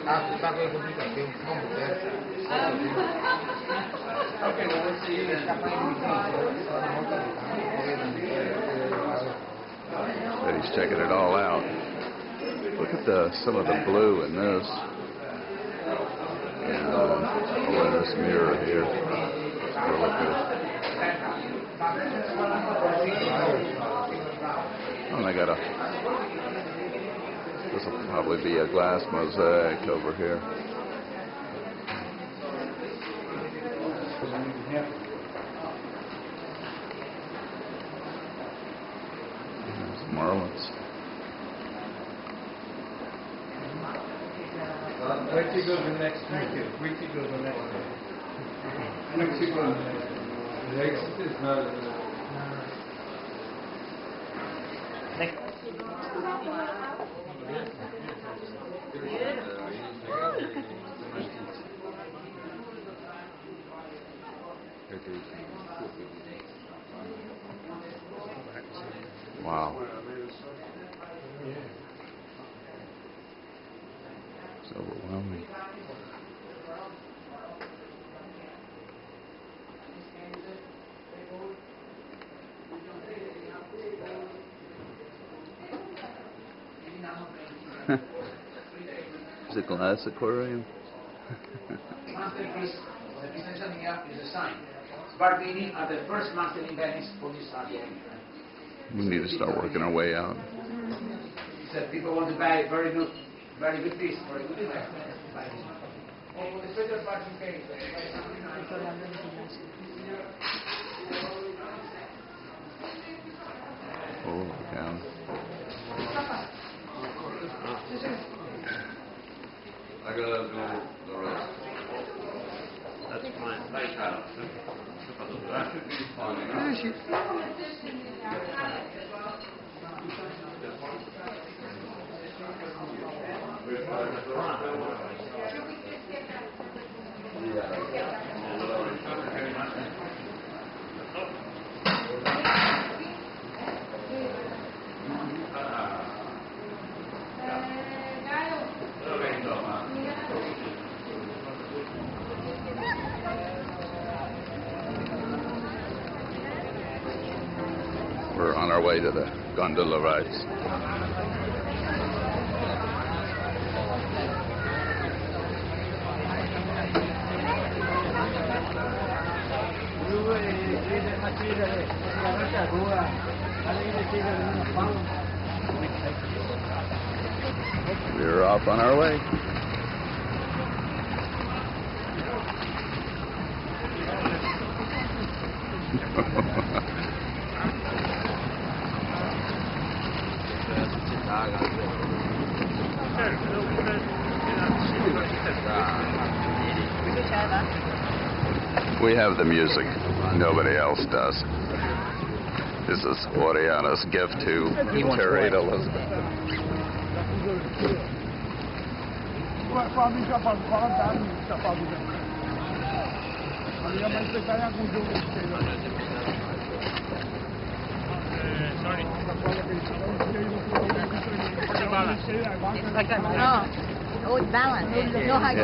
Sta con le complicazioni, non poter. But he's checking it all out. Look at some of the blue in this. And in this mirror here. It's really good. Oh, they got this will probably be a glass mosaic over here. There's Marlins. Where to go the next week? Where to go the next week? Where to go the next week? The exit is not... Wow. It's overwhelming. It's a glass aquarium. Masterpiece, the business is a sign. Barbini are the first master in Venice for this art. We need to start working our way out. So people want to buy very good piece, very good design. Buy this one. Oh, the special party case. Oh, yeah. I gotta do the rest. That's fine. That should be fine. We're on our way to the gondola rides. We're off on our way. We have the music. Nobody else does. This is Oriana's gift to Terry Elizabeth. Oh, it's balanced. No high.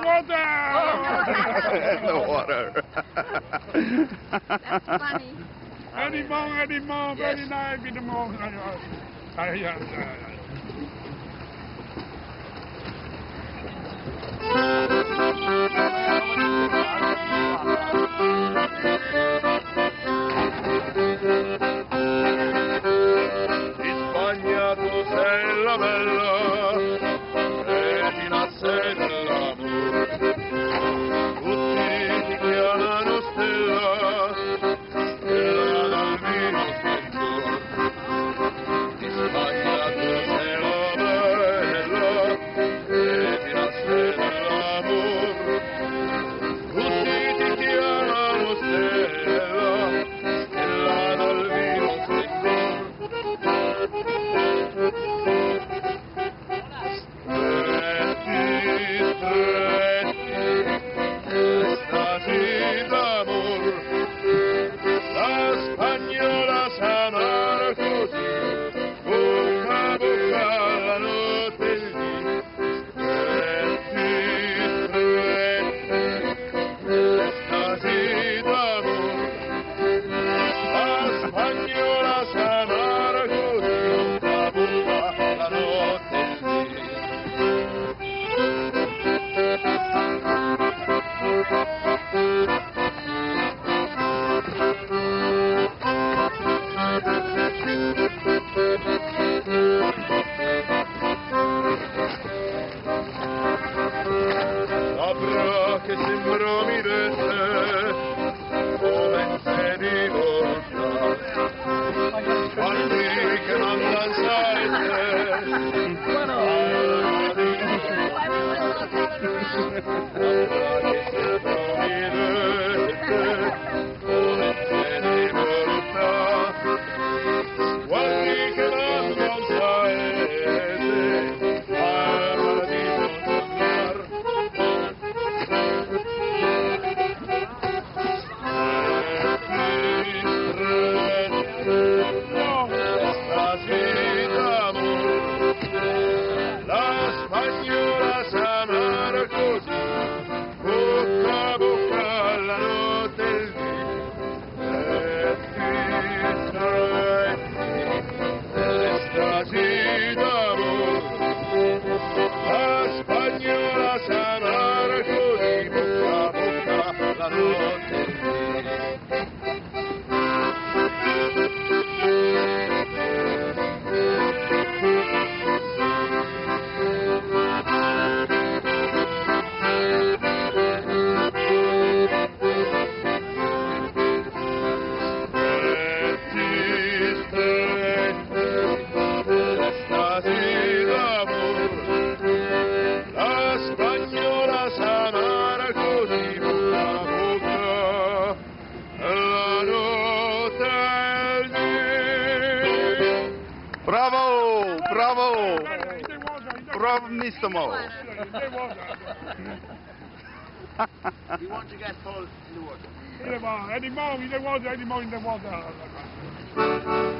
water! In the water. That's funny. Any more, very nice, any more. Di Spagna tu sei la bella e ti nasce dell'amore. Tutti ti chiamano Stella, Stella dal vino splendiore. Di Spagna tu sei la bella e ti nasce dell'amore. Tutti ti chiamano Stella, Stella dal vino splendiore. Estasi d'amor, la spagnola s'amara così, bocca a bocca la notte il dì. Estasi d'amor, la spagnola s'amara così, bocca a bocca la notte il dì. Saprà che sembra mi desse come se di volta quanti che mandan saette saprà che sembra mi desse come se di volta quanti che mandan saette paradiso sognare. La spagnola s'amara così, bocca a bocca la notte il dì. Estasi d'amor, la spagnola s'amara così, bocca a bocca la notte il dì. Estasi d'amor, la spagnola s'amara così, bocca a bocca la notte il dì. Bravo! Bravo! Bravissimo! We want to get full in the water. Any more in the water, any more in the water.